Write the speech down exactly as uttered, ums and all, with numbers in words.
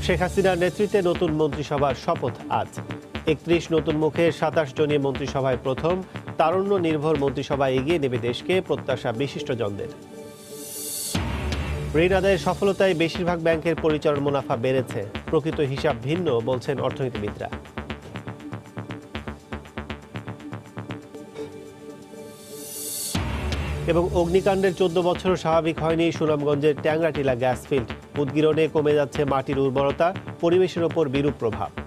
শেখ হাসিনার নেতৃত্বে নতুন মন্ত্রিসভার শপথ আজ। একত্রিশ নতুন মুখে সাতাশ জনীয় মন্ত্রিসভায় প্রথম তারুণ্য নির্ভর মন্ত্রিসভা এগিয়ে নেবে দেশকে, প্রত্যাশা বিশিষ্টজনদের। ঋণ আদায়ের সফলতায় বেশিরভাগ ব্যাংকের পরিচালন মুনাফা বেড়েছে, প্রকৃত হিসাব ভিন্ন বলছেন অর্থনীতিবিদরা। এবং অগ্নিকাণ্ডের চোদ্দ বছরও স্বাভাবিক হয়নি সুনামগঞ্জের ট্যাংরাটিলা গ্যাস ফিল্ড। উদ্গীরণে কমে যাচ্ছে মাটির উর্বরতা, পরিবেশের ওপর বিরূপ প্রভাব।